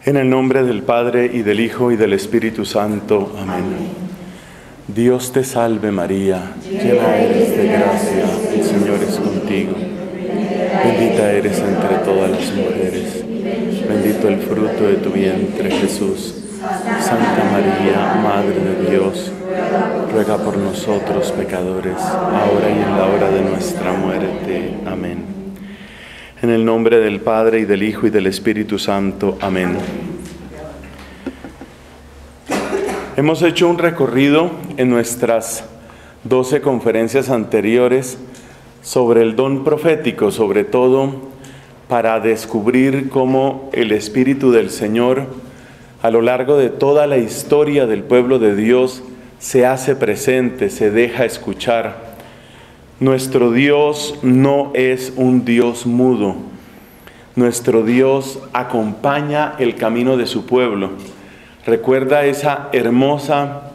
En el nombre del Padre, y del Hijo, y del Espíritu Santo. Amén. Dios te salve María, llena eres de gracia, el Señor es contigo. Bendita eres entre todas las mujeres, bendito el fruto de tu vientre, Jesús. Santa María, Madre de Dios, ruega por nosotros pecadores, ahora y en la hora de nuestra muerte. Amén. En el nombre del Padre, y del Hijo, y del Espíritu Santo. Amén. Hemos hecho un recorrido en nuestras 12 conferencias anteriores sobre el don profético, sobre todo para descubrir cómo el Espíritu del Señor, a lo largo de toda la historia del pueblo de Dios, se hace presente, se deja escuchar. Nuestro Dios no es un Dios mudo. Nuestro Dios acompaña el camino de su pueblo. Recuerda esa hermosa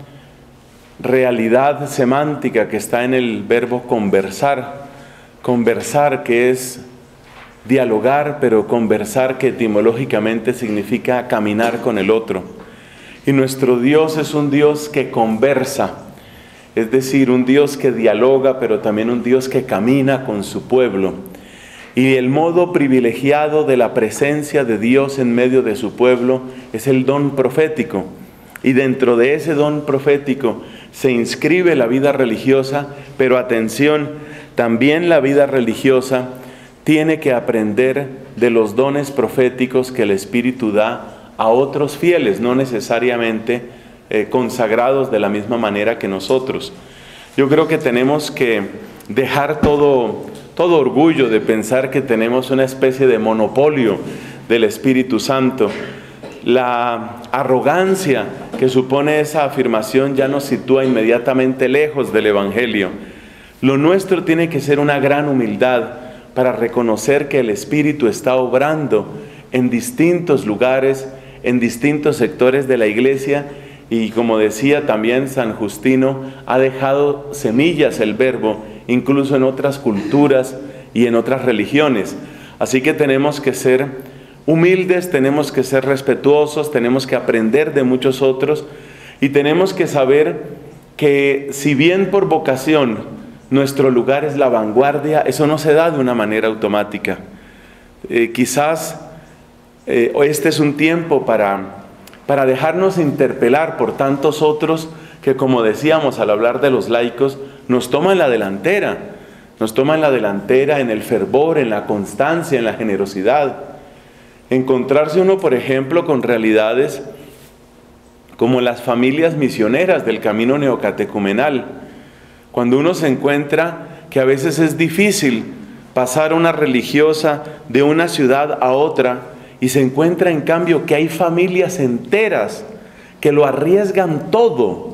realidad semántica que está en el verbo conversar. Conversar, que es dialogar, pero conversar, que etimológicamente significa caminar con el otro. Y nuestro Dios es un Dios que conversa. Es decir, un Dios que dialoga, pero también un Dios que camina con su pueblo. Y el modo privilegiado de la presencia de Dios en medio de su pueblo es el don profético. Y dentro de ese don profético se inscribe la vida religiosa, pero atención, también la vida religiosa tiene que aprender de los dones proféticos que el Espíritu da a otros fieles, no necesariamente consagrados de la misma manera que nosotros. Yo creo que tenemos que dejar todo orgullo de pensar que tenemos una especie de monopolio del Espíritu Santo. La arrogancia que supone esa afirmación ya nos sitúa inmediatamente lejos del Evangelio. Lo nuestro tiene que ser una gran humildad para reconocer que el Espíritu está obrando en distintos lugares, en distintos sectores de la iglesia. Y como decía también San Justino, ha dejado semillas el verbo, incluso en otras culturas y en otras religiones. Así que tenemos que ser humildes, tenemos que ser respetuosos, tenemos que aprender de muchos otros y tenemos que saber que si bien por vocación nuestro lugar es la vanguardia, eso no se da de una manera automática. Quizás este es un tiempo para dejarnos interpelar por tantos otros que, como decíamos al hablar de los laicos, nos toman la delantera. Nos toman la delantera en el fervor, en la constancia, en la generosidad. Encontrarse uno, por ejemplo, con realidades como las familias misioneras del camino neocatecumenal. Cuando uno se encuentra que a veces es difícil pasar una religiosa de una ciudad a otra, y se encuentra en cambio que hay familias enteras que lo arriesgan todo,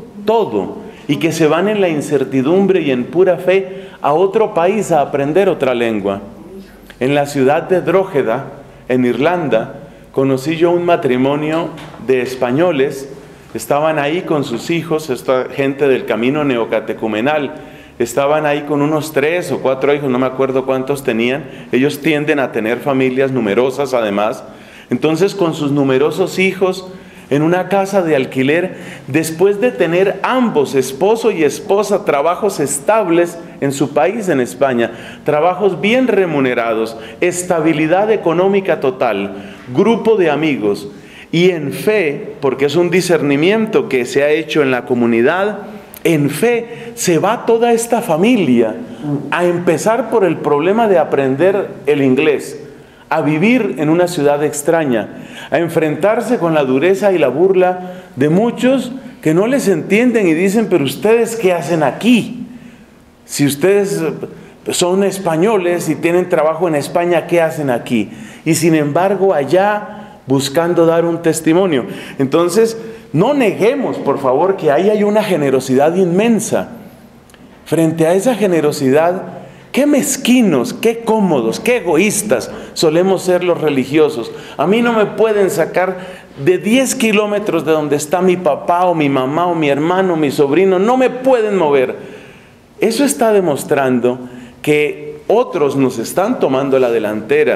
y que se van en la incertidumbre y en pura fe a otro país a aprender otra lengua. En la ciudad de Drógeda, en Irlanda, conocí yo un matrimonio de españoles. Estaban ahí con sus hijos, esta gente del camino neocatecumenal. Estaban ahí con unos 3 o 4 hijos, no me acuerdo cuántos tenían. Ellos tienden a tener familias numerosas además. Entonces, con sus numerosos hijos, en una casa de alquiler, después de tener ambos, esposo y esposa, trabajos estables en su país, en España, trabajos bien remunerados, estabilidad económica total, grupo de amigos, y en fe, porque es un discernimiento que se ha hecho en la comunidad, en fe se va toda esta familia a empezar por el problema de aprender el inglés, a vivir en una ciudad extraña, a enfrentarse con la dureza y la burla de muchos que no les entienden y dicen: pero ustedes ¿qué hacen aquí? Si ustedes son españoles y tienen trabajo en España, ¿qué hacen aquí? Y sin embargo allá buscando dar un testimonio. Entonces, no neguemos, por favor, que ahí hay una generosidad inmensa. Frente a esa generosidad, qué mezquinos, qué cómodos, qué egoístas solemos ser los religiosos. A mí no me pueden sacar de 10 kilómetros de donde está mi papá o mi mamá o mi hermano o mi sobrino. No me pueden mover. Eso está demostrando que otros nos están tomando la delantera.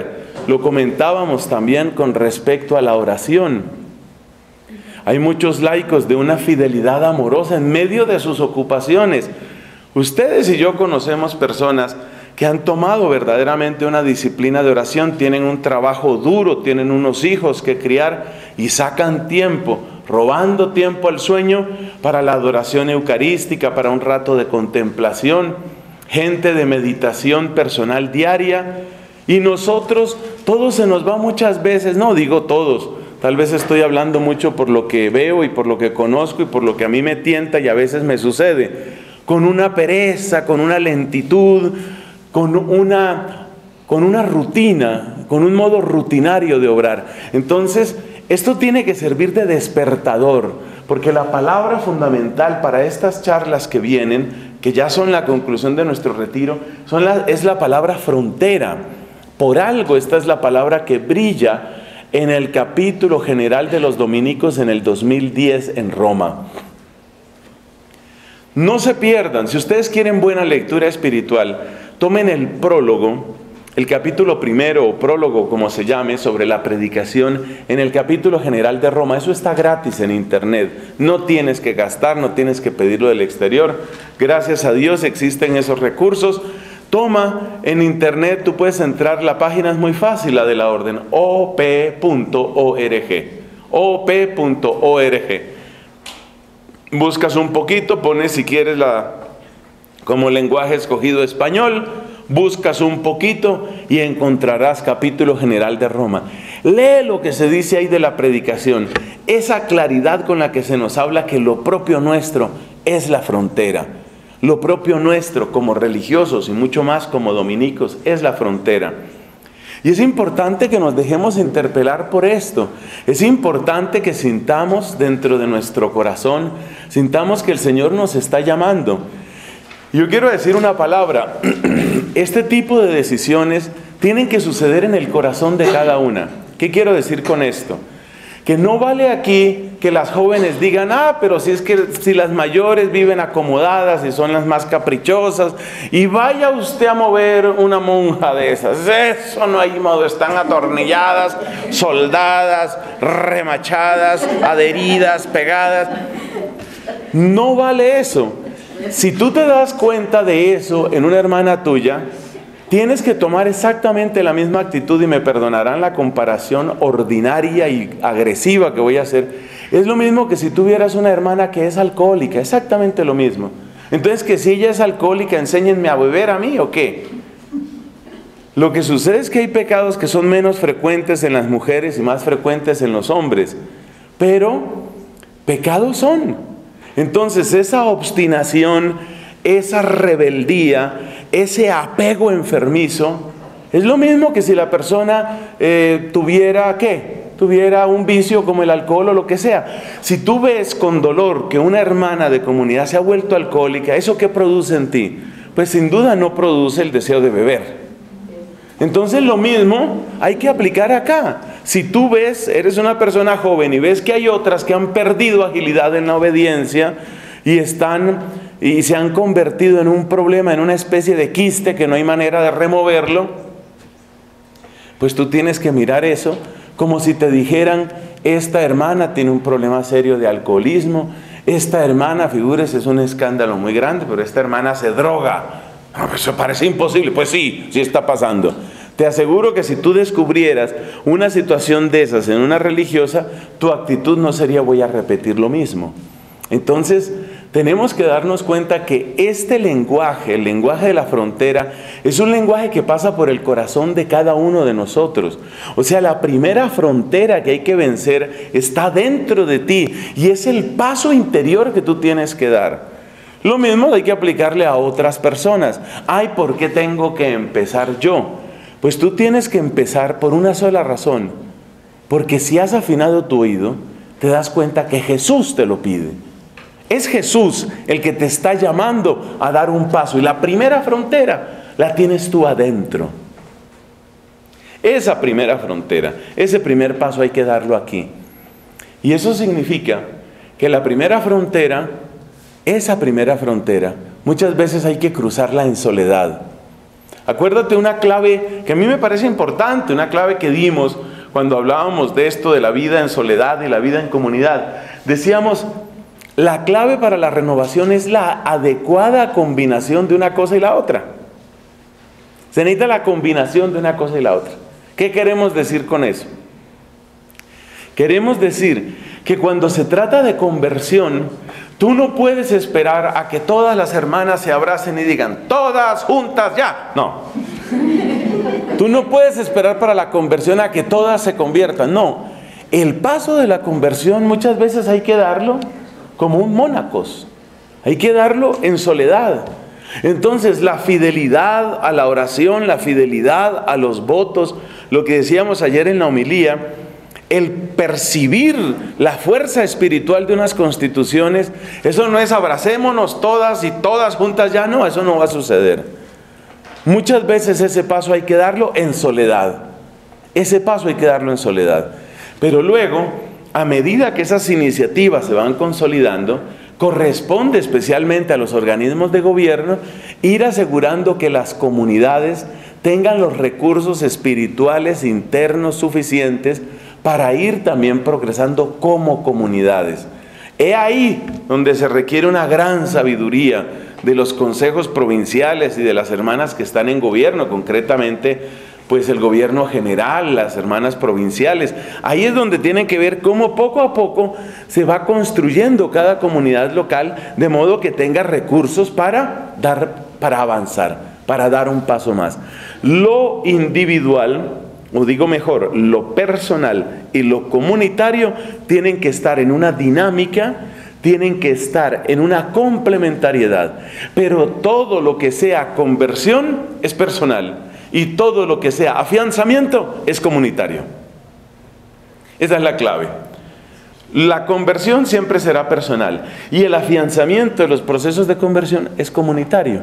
Lo comentábamos también con respecto a la oración. Hay muchos laicos de una fidelidad amorosa en medio de sus ocupaciones. Ustedes y yo conocemos personas que han tomado verdaderamente una disciplina de oración, tienen un trabajo duro, tienen unos hijos que criar y sacan tiempo, robando tiempo al sueño para la adoración eucarística, para un rato de contemplación, gente de meditación personal diaria. Y nosotros, todo se nos va muchas veces, no digo todos, tal vez estoy hablando mucho por lo que veo y por lo que conozco y por lo que a mí me tienta y a veces me sucede, con una pereza, con una lentitud, con una rutina, con un modo rutinario de obrar. Entonces, esto tiene que servir de despertador, porque la palabra fundamental para estas charlas que vienen, que ya son la conclusión de nuestro retiro, es la palabra frontera. Por algo esta es la palabra que brilla en el capítulo general de los dominicos en el 2010 en Roma. No se pierdan, si ustedes quieren buena lectura espiritual, tomen el prólogo, el capítulo primero o prólogo como se llame, sobre la predicación en el capítulo general de Roma. Eso está gratis en internet, no tienes que gastar, no tienes que pedirlo del exterior. Gracias a Dios existen esos recursos. Toma en internet, tú puedes entrar, la página es muy fácil, la de la orden, op.org, op.org. Buscas un poquito, pones si quieres como lenguaje escogido español, buscas un poquito y encontrarás capítulo general de Roma. Lee lo que se dice ahí de la predicación, esa claridad con la que se nos habla que lo propio nuestro es la frontera. Lo propio nuestro como religiosos y mucho más como dominicos es la frontera. Y es importante que nos dejemos interpelar por esto. Es importante que sintamos dentro de nuestro corazón, sintamos que el Señor nos está llamando. Yo quiero decir una palabra. Este tipo de decisiones tienen que suceder en el corazón de cada una. ¿Qué quiero decir con esto? Que no vale aquí que las jóvenes digan, pero si las mayores viven acomodadas y son las más caprichosas, y vaya usted a mover una monja de esas, eso no hay modo, están atornilladas, soldadas, remachadas, adheridas, pegadas. No vale eso. Si tú te das cuenta de eso en una hermana tuya, tienes que tomar exactamente la misma actitud, y me perdonarán la comparación ordinaria y agresiva que voy a hacer. Es lo mismo que si tuvieras una hermana que es alcohólica, exactamente lo mismo. Entonces, que si ella es alcohólica, enséñenme a beber a mí, ¿o qué? Lo que sucede es que hay pecados que son menos frecuentes en las mujeres y más frecuentes en los hombres, pero pecados son. Entonces, esa obstinación, esa rebeldía, ese apego enfermizo, es lo mismo que si la persona tuviera, ¿qué? Tuviera un vicio como el alcohol o lo que sea. Si tú ves con dolor que una hermana de comunidad se ha vuelto alcohólica, ¿eso qué produce en ti? Pues sin duda no produce el deseo de beber. Entonces lo mismo hay que aplicar acá. Si tú ves, eres una persona joven y ves que hay otras que han perdido agilidad en la obediencia y se han convertido en un problema, en una especie de quiste que no hay manera de removerlo, pues tú tienes que mirar eso como si te dijeran, esta hermana tiene un problema serio de alcoholismo, esta hermana, figúrese, es un escándalo muy grande, pero esta hermana se droga. Eso parece imposible. Pues sí está pasando. Te aseguro que si tú descubrieras una situación de esas en una religiosa, tu actitud no sería voy a repetir lo mismo. Entonces, tenemos que darnos cuenta que este lenguaje, el lenguaje de la frontera, es un lenguaje que pasa por el corazón de cada uno de nosotros. O sea, la primera frontera que hay que vencer está dentro de ti y es el paso interior que tú tienes que dar. Lo mismo hay que aplicarle a otras personas. ¿Por qué tengo que empezar yo? Pues tú tienes que empezar por una sola razón. Porque si has afinado tu oído, te das cuenta que Jesús te lo pide. Es Jesús el que te está llamando a dar un paso. Y la primera frontera la tienes tú adentro. Esa primera frontera, ese primer paso hay que darlo aquí. Y eso significa que la primera frontera, esa primera frontera, muchas veces hay que cruzarla en soledad. Acuérdate una clave que a mí me parece importante, una clave que dimos cuando hablábamos de esto de la vida en soledad y la vida en comunidad. Decíamos, la clave para la renovación es la adecuada combinación de una cosa y la otra. Se necesita la combinación de una cosa y la otra. ¿Qué queremos decir con eso? Queremos decir que cuando se trata de conversión, tú no puedes esperar a que todas las hermanas se abracen y digan, todas juntas ya. No. Tú no puedes esperar para la conversión a que todas se conviertan. No. El paso de la conversión muchas veces hay que darlo como un mónacos. Hay que darlo en soledad. Entonces la fidelidad a la oración, la fidelidad a los votos, lo que decíamos ayer en la homilía, el percibir la fuerza espiritual de unas constituciones, eso no es abracémonos todas y todas juntas ya, no, eso no va a suceder. Muchas veces ese paso hay que darlo en soledad. Ese paso hay que darlo en soledad. Pero luego, a medida que esas iniciativas se van consolidando, corresponde especialmente a los organismos de gobierno ir asegurando que las comunidades tengan los recursos espirituales internos suficientes para ir también progresando como comunidades. He ahí donde se requiere una gran sabiduría de los consejos provinciales y de las hermanas que están en gobierno, concretamente pues el gobierno general, las hermanas provinciales. Ahí es donde tienen que ver cómo poco a poco se va construyendo cada comunidad local, de modo que tenga recursos para avanzar, para dar un paso más. Lo individual, o digo mejor, lo personal y lo comunitario tienen que estar en una dinámica, tienen que estar en una complementariedad, pero todo lo que sea conversión es personal y todo lo que sea afianzamiento es comunitario. Esa es la clave. La conversión siempre será personal y el afianzamiento de los procesos de conversión es comunitario.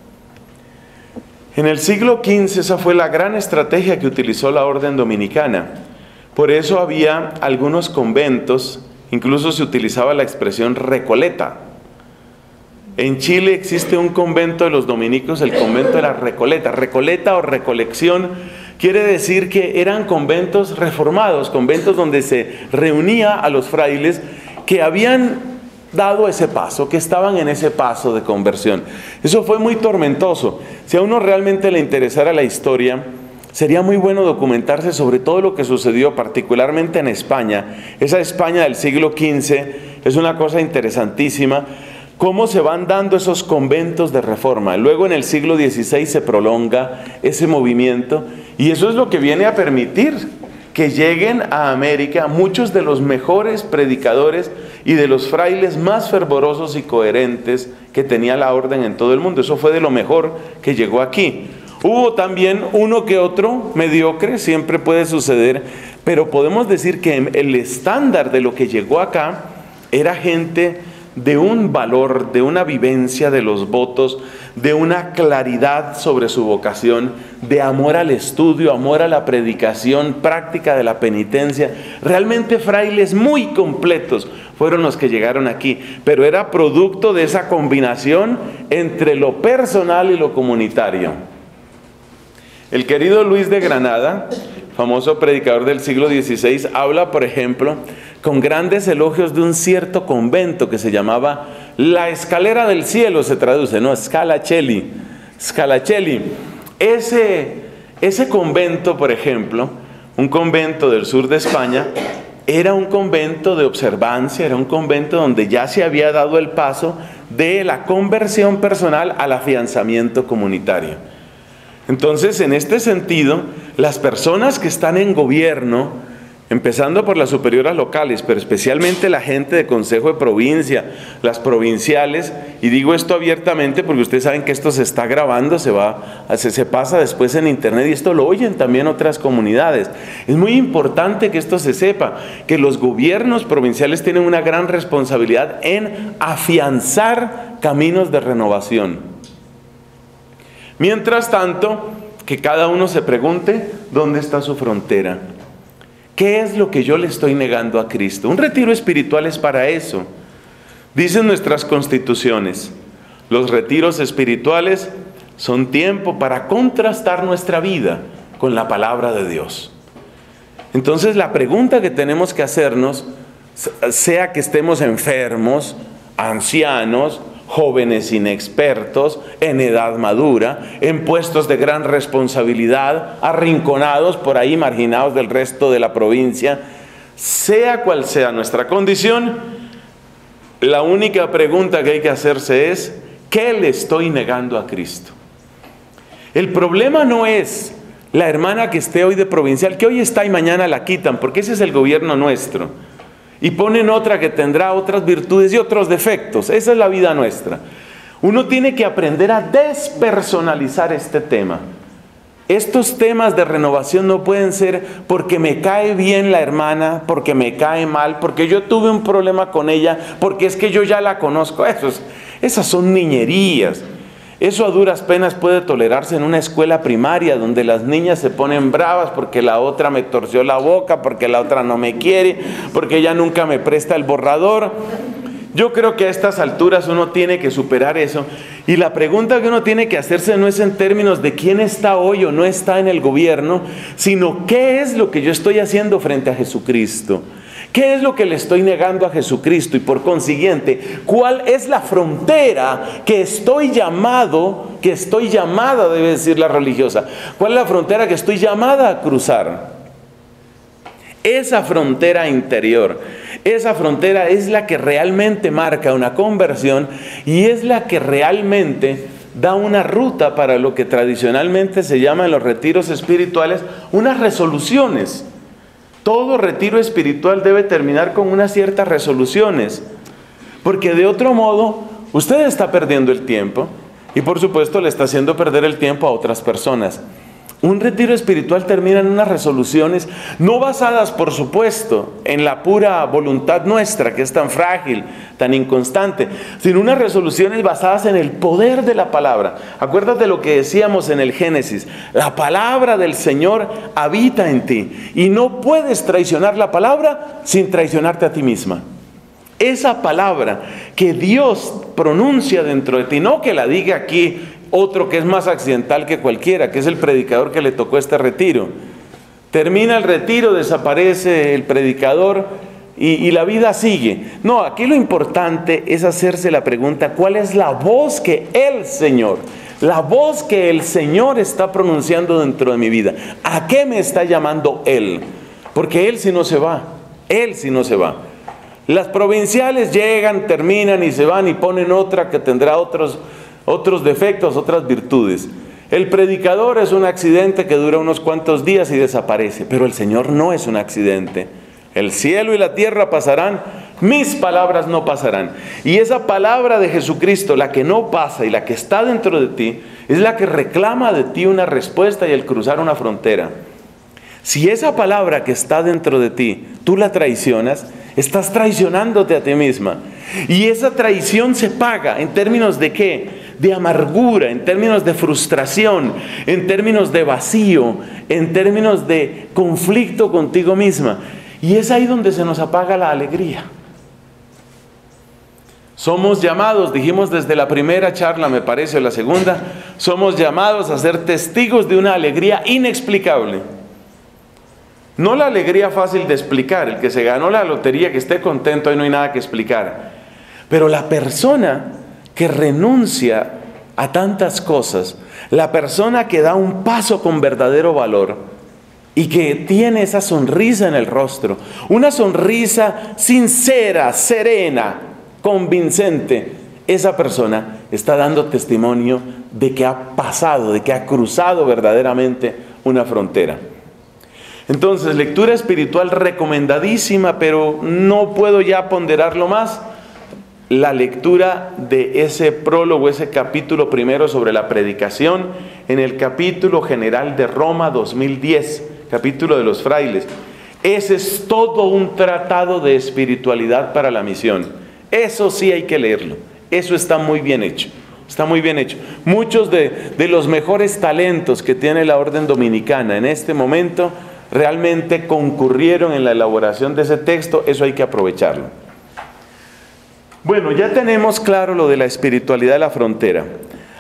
En el siglo XV esa fue la gran estrategia que utilizó la orden dominicana. Por eso había algunos conventos, incluso se utilizaba la expresión recoleta. En Chile existe un convento de los dominicos, el convento de la Recoleta. Recoleta o recolección quiere decir que eran conventos reformados, conventos donde se reunía a los frailes que habían dado ese paso, que estaban en ese paso de conversión. Eso fue muy tormentoso. Si a uno realmente le interesara la historia, sería muy bueno documentarse sobre todo lo que sucedió particularmente en España. Esa España del siglo XV es una cosa interesantísima, cómo se van dando esos conventos de reforma. Luego en el siglo XVI se prolonga ese movimiento y eso es lo que viene a permitir que lleguen a América muchos de los mejores predicadores y de los frailes más fervorosos y coherentes que tenía la orden en todo el mundo. Eso fue de lo mejor que llegó aquí. Hubo también uno que otro mediocre, siempre puede suceder, pero podemos decir que el estándar de lo que llegó acá era gente de un valor, de una vivencia de los votos, de una claridad sobre su vocación, de amor al estudio, amor a la predicación, práctica de la penitencia. Realmente frailes muy completos fueron los que llegaron aquí, pero era producto de esa combinación entre lo personal y lo comunitario. El querido Luis de Granada, famoso predicador del siglo XVI, habla, por ejemplo, con grandes elogios de un cierto convento que se llamaba La Escalera del Cielo, se traduce, ¿no? Scala Coeli. Scala Coeli. Ese convento, por ejemplo, un convento del sur de España, era un convento de observancia, era un convento donde ya se había dado el paso de la conversión personal al afianzamiento comunitario. Entonces, en este sentido, las personas que están en gobierno, empezando por las superiores locales, pero especialmente la gente de Consejo de Provincia, las provinciales, y digo esto abiertamente porque ustedes saben que esto se está grabando, se pasa después en internet y esto lo oyen también otras comunidades. Es muy importante que esto se sepa, que los gobiernos provinciales tienen una gran responsabilidad en afianzar caminos de renovación. Mientras tanto, que cada uno se pregunte dónde está su frontera. ¿Qué es lo que yo le estoy negando a Cristo? Un retiro espiritual es para eso. Dicen nuestras constituciones, los retiros espirituales son tiempo para contrastar nuestra vida con la palabra de Dios. Entonces la pregunta que tenemos que hacernos, sea que estemos enfermos, ancianos, jóvenes inexpertos, en edad madura, en puestos de gran responsabilidad, arrinconados por ahí, marginados del resto de la provincia, sea cual sea nuestra condición, la única pregunta que hay que hacerse es, ¿qué le estoy negando a Cristo? El problema no es la hermana que esté hoy de provincial, que hoy está y mañana la quitan, porque ese es el gobierno nuestro. Y ponen otra que tendrá otras virtudes y otros defectos. Esa es la vida nuestra. Uno tiene que aprender a despersonalizar este tema. Estos temas de renovación no pueden ser porque me cae bien la hermana, porque me cae mal, porque yo tuve un problema con ella, porque es que yo ya la conozco. Esas son niñerías. Eso a duras penas puede tolerarse en una escuela primaria donde las niñas se ponen bravas porque la otra me torció la boca, porque la otra no me quiere, porque ella nunca me presta el borrador. Yo creo que a estas alturas uno tiene que superar eso. Y la pregunta que uno tiene que hacerse no es en términos de quién está hoy o no está en el gobierno, sino qué es lo que yo estoy haciendo frente a Jesucristo. ¿Qué es lo que le estoy negando a Jesucristo? Y por consiguiente, ¿cuál es la frontera que estoy llamada, debe decir la religiosa? ¿Cuál es la frontera que estoy llamada a cruzar? Esa frontera interior, esa frontera es la que realmente marca una conversión y es la que realmente da una ruta para lo que tradicionalmente se llama en los retiros espirituales unas resoluciones. Todo retiro espiritual debe terminar con unas ciertas resoluciones, porque de otro modo usted está perdiendo el tiempo y por supuesto le está haciendo perder el tiempo a otras personas. Un retiro espiritual termina en unas resoluciones no basadas, por supuesto, en la pura voluntad nuestra, que es tan frágil, tan inconstante, sino unas resoluciones basadas en el poder de la palabra. Acuérdate lo que decíamos en el Génesis: la palabra del Señor habita en ti y no puedes traicionar la palabra sin traicionarte a ti misma. Esa palabra que Dios pronuncia dentro de ti, no que la diga aquí otro que es más accidental que cualquiera, que es el predicador que le tocó este retiro. Termina el retiro, desaparece el predicador y la vida sigue. No, aquí lo importante es hacerse la pregunta: ¿cuál es la voz que el Señor está pronunciando dentro de mi vida? ¿A qué me está llamando Él? Porque Él sí no se va, Él sí no se va. Las provinciales llegan, terminan y se van y ponen otra que tendrá otros defectos, otras virtudes. El predicador es un accidente que dura unos cuantos días y desaparece, pero el Señor no es un accidente. El cielo y la tierra pasarán, mis palabras no pasarán. Y esa palabra de Jesucristo, la que no pasa y la que está dentro de ti, es la que reclama de ti una respuesta y el cruzar una frontera. Si esa palabra que está dentro de ti, tú la traicionas, estás traicionándote a ti misma. Y esa traición se paga en términos de ¿qué? De amargura, en términos de frustración, en términos de vacío, en términos de conflicto contigo misma. Y es ahí donde se nos apaga la alegría. Somos llamados, dijimos desde la primera charla, me parece, o la segunda, somos llamados a ser testigos de una alegría inexplicable. No la alegría fácil de explicar, el que se ganó la lotería, que esté contento, ahí no hay nada que explicar. Pero la persona que renuncia a tantas cosas, la persona que da un paso con verdadero valor y que tiene esa sonrisa en el rostro, una sonrisa sincera, serena, convincente, esa persona está dando testimonio de que ha pasado, de que ha cruzado verdaderamente una frontera. Entonces, lectura espiritual recomendadísima, pero no puedo ya ponderarlo más. La lectura de ese prólogo, ese capítulo primero sobre la predicación, en el capítulo general de Roma 2010, capítulo de los frailes. Ese es todo un tratado de espiritualidad para la misión. Eso sí hay que leerlo. Eso está muy bien hecho. Está muy bien hecho. Muchos de los mejores talentos que tiene la orden dominicana en este momento realmente concurrieron en la elaboración de ese texto. Eso hay que aprovecharlo. Bueno, ya tenemos claro lo de la espiritualidad de la frontera.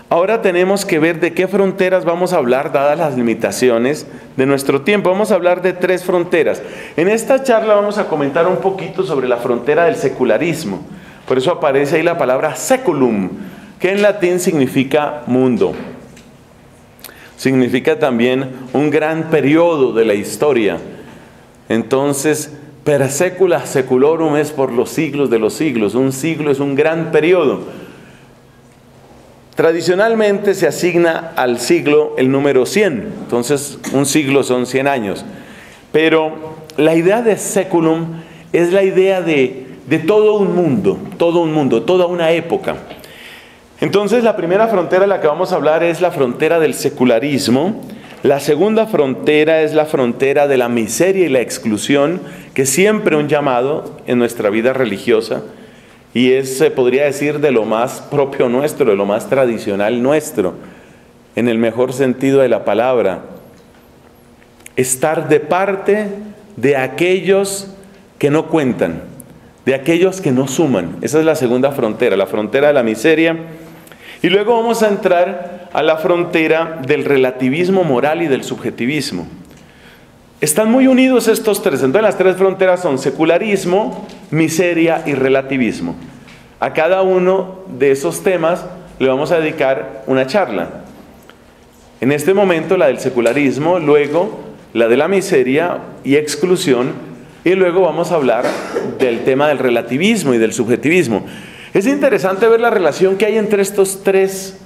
Ahora tenemos que ver de qué fronteras vamos a hablar, dadas las limitaciones de nuestro tiempo. Vamos a hablar de 3 fronteras. En esta charla vamos a comentar un poquito sobre la frontera del secularismo. Por eso aparece ahí la palabra seculum, que en latín significa mundo. Significa también un gran periodo de la historia. Entonces, per secula seculorum es por los siglos de los siglos. Un siglo es un gran periodo. Tradicionalmente se asigna al siglo el número 100, entonces un siglo son 100 años. Pero la idea de seculum es la idea de todo un mundo, toda una época. Entonces la primera frontera de la que vamos a hablar es la frontera del secularismo. La segunda frontera es la frontera de la miseria y la exclusión, que es siempre un llamado en nuestra vida religiosa. Y se podría decir, de lo más propio nuestro, de lo más tradicional nuestro, en el mejor sentido de la palabra. Estar de parte de aquellos que no cuentan, de aquellos que no suman. Esa es la segunda frontera, la frontera de la miseria. Y luego vamos a entrar a la frontera del relativismo moral y del subjetivismo. Están muy unidos estos 3. Entonces las 3 fronteras son secularismo, miseria y relativismo. A cada uno de esos temas le vamos a dedicar una charla. En este momento la del secularismo, luego la de la miseria y exclusión, y luego vamos a hablar del tema del relativismo y del subjetivismo. Es interesante ver la relación que hay entre estos tres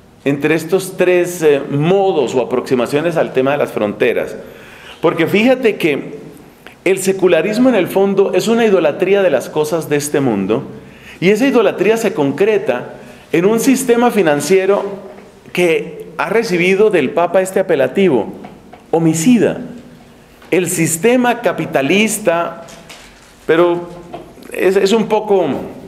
modos o aproximaciones al tema de las fronteras. Porque fíjate que el secularismo en el fondo es una idolatría de las cosas de este mundo, y esa idolatría se concreta en un sistema financiero que ha recibido del Papa este apelativo: homicida. El sistema capitalista, pero es un poco,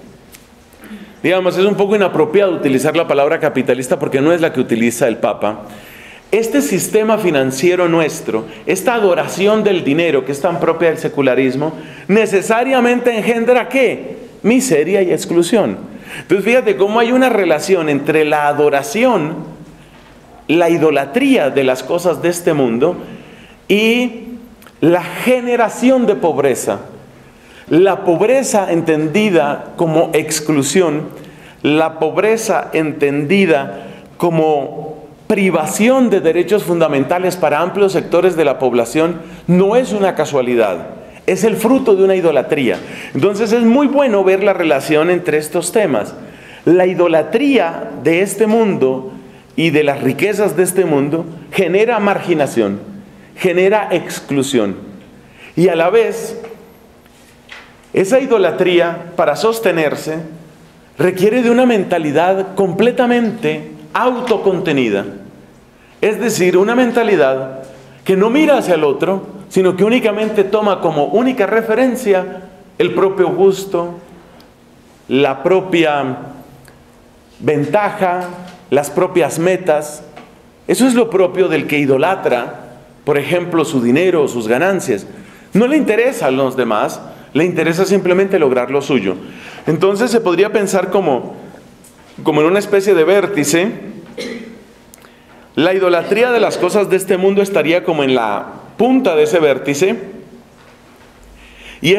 digamos, es un poco inapropiado utilizar la palabra capitalista porque no es la que utiliza el Papa. Este sistema financiero nuestro, esta adoración del dinero que es tan propia del secularismo, necesariamente engendra ¿qué? Miseria y exclusión. Entonces fíjate cómo hay una relación entre la adoración, la idolatría de las cosas de este mundo y la generación de pobreza. La pobreza entendida como exclusión, la pobreza entendida como privación de derechos fundamentales para amplios sectores de la población, no es una casualidad, es el fruto de una idolatría. Entonces es muy bueno ver la relación entre estos temas. La idolatría de este mundo y de las riquezas de este mundo genera marginación, genera exclusión. Y a la vez, esa idolatría, para sostenerse, requiere de una mentalidad completamente autocontenida. Es decir, una mentalidad que no mira hacia el otro, sino que únicamente toma como única referencia el propio gusto, la propia ventaja, las propias metas. Eso es lo propio del que idolatra, por ejemplo, su dinero o sus ganancias. No le interesa a los demás, le interesa simplemente lograr lo suyo. Entonces se podría pensar como en una especie de vértice. La idolatría de las cosas de este mundo estaría como en la punta de ese vértice, y de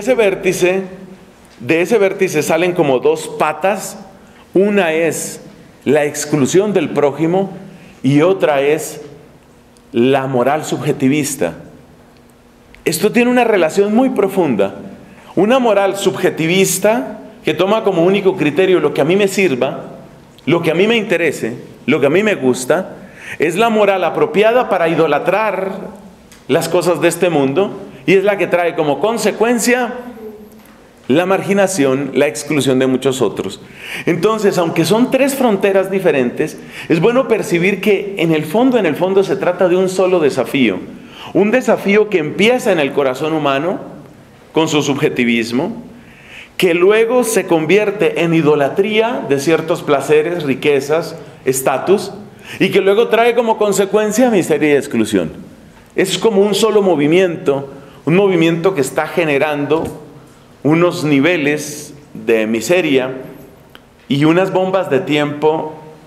ese vértice salen como 2 patas. Una es la exclusión del prójimo y otra es la moral subjetivista. Esto tiene una relación muy profunda. Una moral subjetivista que toma como único criterio lo que a mí me sirva, lo que a mí me interese, lo que a mí me gusta, es la moral apropiada para idolatrar las cosas de este mundo, y es la que trae como consecuencia la marginación, la exclusión de muchos otros. Entonces, aunque son 3 fronteras diferentes, es bueno percibir que en el fondo se trata de un solo desafío. Un desafío que empieza en el corazón humano con su subjetivismo, que luego se convierte en idolatría de ciertos placeres, riquezas, estatus, y que luego trae como consecuencia miseria y exclusión. Es como un solo movimiento, un movimiento que está generando unos niveles de miseria y unas bombas de tiempo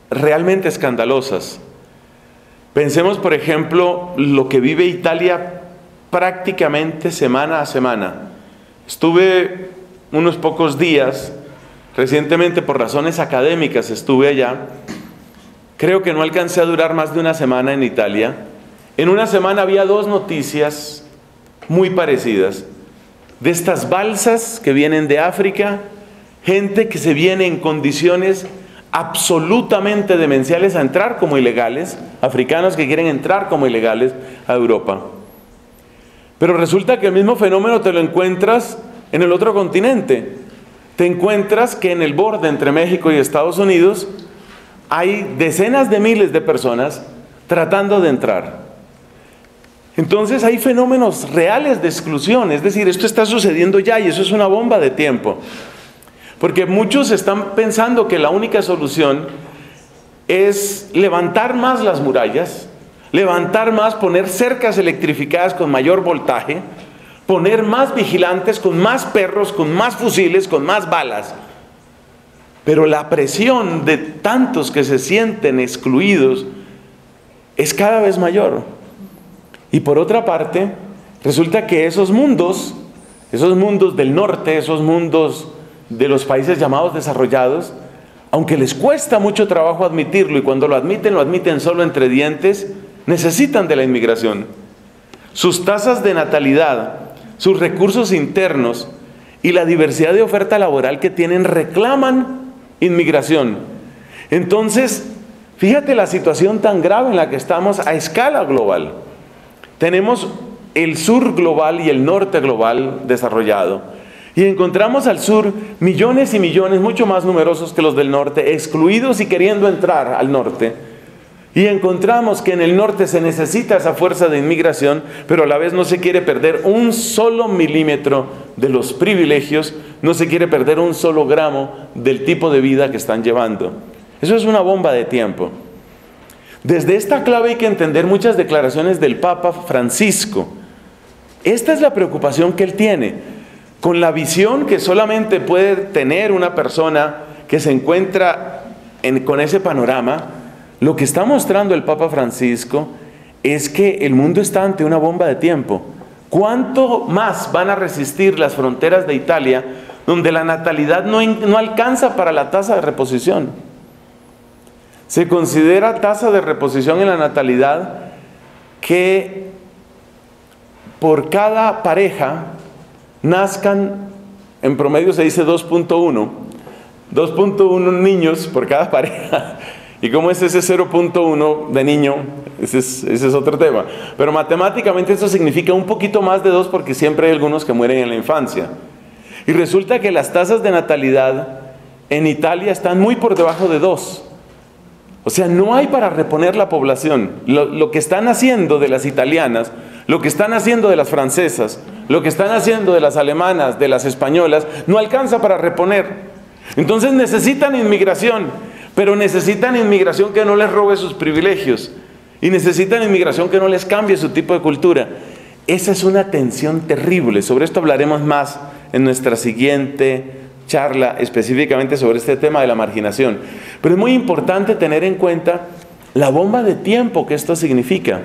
realmente escandalosas. Pensemos, por ejemplo, lo que vive Italia prácticamente semana a semana. Estuve unos pocos días, recientemente por razones académicas estuve allá. Creo que no alcancé a durar más de una semana en Italia. En una semana había dos noticias muy parecidas. De estas balsas que vienen de África, gente que se viene en condiciones absolutamente demenciales a entrar como ilegales, africanos que quieren entrar como ilegales a Europa. Pero resulta que el mismo fenómeno te lo encuentras en el otro continente. Te encuentras que en el borde entre México y Estados Unidos hay decenas de miles de personas tratando de entrar. Entonces hay fenómenos reales de exclusión, es decir, esto está sucediendo ya y eso es una bomba de tiempo. Porque muchos están pensando que la única solución es levantar más las murallas, levantar más, poner cercas electrificadas con mayor voltaje, poner más vigilantes, con más perros, con más fusiles, con más balas. Pero la presión de tantos que se sienten excluidos es cada vez mayor. Y por otra parte, resulta que esos mundos del norte, esos mundos de los países llamados desarrollados, aunque les cuesta mucho trabajo admitirlo, y cuando lo admiten solo entre dientes, necesitan de la inmigración. Sus tasas de natalidad, sus recursos internos y la diversidad de oferta laboral que tienen reclaman inmigración. Entonces, fíjate la situación tan grave en la que estamos a escala global. Tenemos el sur global y el norte global desarrollado. Y encontramos al sur millones y millones, mucho más numerosos que los del norte, excluidos y queriendo entrar al norte. Y encontramos que en el norte se necesita esa fuerza de inmigración, pero a la vez no se quiere perder un solo milímetro de los privilegios, no se quiere perder un solo gramo del tipo de vida que están llevando. Eso es una bomba de tiempo. Desde esta clave hay que entender muchas declaraciones del Papa Francisco. Esta es la preocupación que él tiene. Con la visión que solamente puede tener una persona que se encuentra con ese panorama, lo que está mostrando el Papa Francisco es que el mundo está ante una bomba de tiempo. ¿Cuánto más van a resistir las fronteras de Italia, donde la natalidad no alcanza para la tasa de reposición? Se considera tasa de reposición en la natalidad que por cada pareja nazcan, en promedio se dice 2.1 niños por cada pareja. ¿Y cómo es ese 0.1 de niño? Ese es otro tema. Pero matemáticamente eso significa un poquito más de 2 porque siempre hay algunos que mueren en la infancia. Y resulta que las tasas de natalidad en Italia están muy por debajo de 2. O sea, no hay para reponer la población. Lo que están haciendo de las italianas, lo que están haciendo de las francesas, lo que están haciendo de las alemanas, de las españolas, no alcanza para reponer. Entonces necesitan inmigración, pero necesitan inmigración que no les robe sus privilegios. Y necesitan inmigración que no les cambie su tipo de cultura. Esa es una tensión terrible. Sobre esto hablaremos más en nuestra siguiente charla, específicamente sobre este tema de la marginación. Pero es muy importante tener en cuenta la bomba de tiempo que esto significa.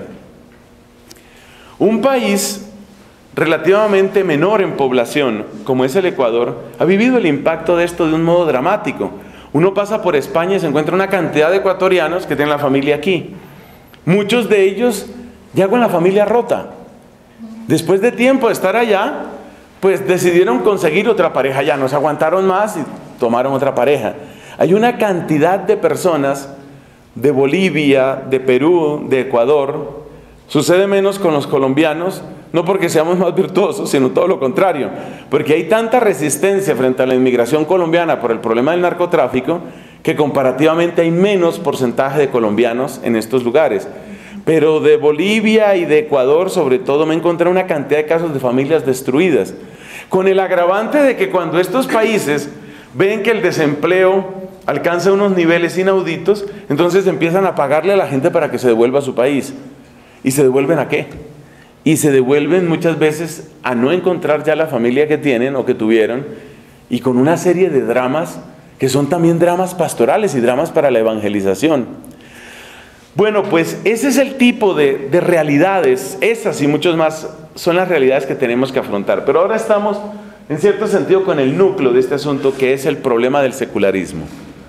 Un país relativamente menor en población, como es el Ecuador, ha vivido el impacto de esto de un modo dramático. Uno pasa por España y se encuentra una cantidad de ecuatorianos que tienen la familia aquí. Muchos de ellos ya con la familia rota. Después de tiempo de estar allá, pues decidieron conseguir otra pareja, ya no se aguantaron más y tomaron otra pareja. Hay una cantidad de personas de Bolivia, de Perú, de Ecuador. Sucede menos con los colombianos, no porque seamos más virtuosos, sino todo lo contrario, porque hay tanta resistencia frente a la inmigración colombiana por el problema del narcotráfico, que comparativamente hay menos porcentaje de colombianos en estos lugares. Pero de Bolivia y de Ecuador, sobre todo, me encontré una cantidad de casos de familias destruidas, con el agravante de que cuando estos países ven que el desempleo alcanza unos niveles inauditos, entonces empiezan a pagarle a la gente para que se devuelva a su país. ¿Y se devuelven a qué? Y se devuelven muchas veces a no encontrar ya la familia que tienen o que tuvieron, y con una serie de dramas que son también dramas pastorales y dramas para la evangelización. Bueno, pues ese es el tipo de realidades, esas y muchos más son las realidades que tenemos que afrontar. Pero ahora estamos, en cierto sentido, con el núcleo de este asunto, que es el problema del secularismo.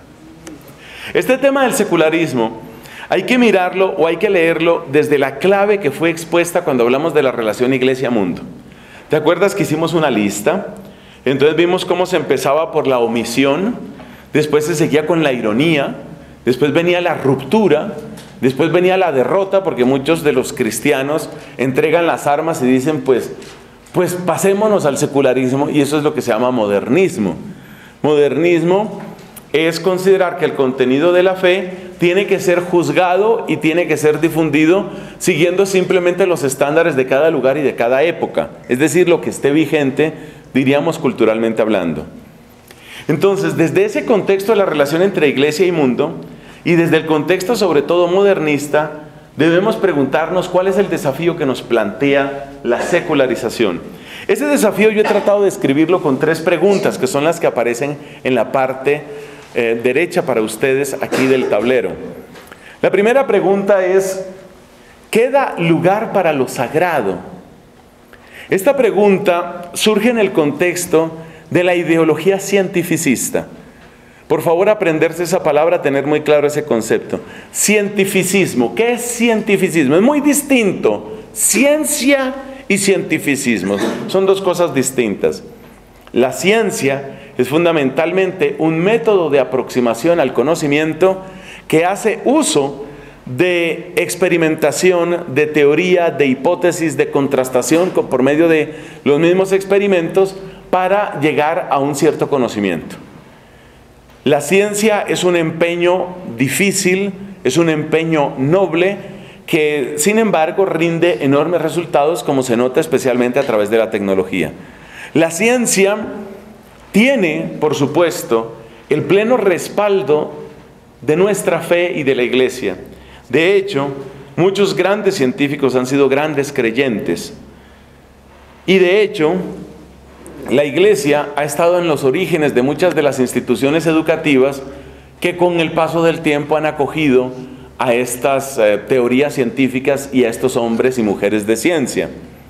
Este tema del secularismo hay que mirarlo o hay que leerlo desde la clave que fue expuesta cuando hablamos de la relación iglesia-mundo. ¿Te acuerdas que hicimos una lista? Entonces vimos cómo se empezaba por la omisión, después se seguía con la ironía, después venía la ruptura, después venía la derrota, porque muchos de los cristianos entregan las armas y dicen, pues pasémonos al secularismo, y eso es lo que se llama modernismo. Modernismo es considerar que el contenido de la fe tiene que ser juzgado y tiene que ser difundido siguiendo simplemente los estándares de cada lugar y de cada época, es decir, lo que esté vigente, diríamos culturalmente hablando. Entonces, desde ese contexto de la relación entre iglesia y mundo, y desde el contexto sobre todo modernista, debemos preguntarnos cuál es el desafío que nos plantea la secularización. Ese desafío yo he tratado de escribirlo con 3 preguntas, que son las que aparecen en la parte derecha para ustedes aquí del tablero. La primera pregunta es, ¿queda lugar para lo sagrado? Esta pregunta surge en el contexto de la ideología cientificista. Por favor, aprenderse esa palabra, tener muy claro ese concepto. Cientificismo. ¿Qué es cientificismo? Es muy distinto. Ciencia y cientificismo son 2 cosas distintas. La ciencia es fundamentalmente un método de aproximación al conocimiento que hace uso de experimentación, de teoría, de hipótesis, de contrastación por medio de los mismos experimentos para llegar a un cierto conocimiento. La ciencia es un empeño difícil, es un empeño noble que sin embargo rinde enormes resultados, como se nota especialmente a través de la tecnología. La ciencia tiene, por supuesto, el pleno respaldo de nuestra fe y de la iglesia. De hecho, muchos grandes científicos han sido grandes creyentes. Y de hecho, la iglesia ha estado en los orígenes de muchas de las instituciones educativas que con el paso del tiempo han acogido a estas teorías científicas y a estos hombres y mujeres de ciencia.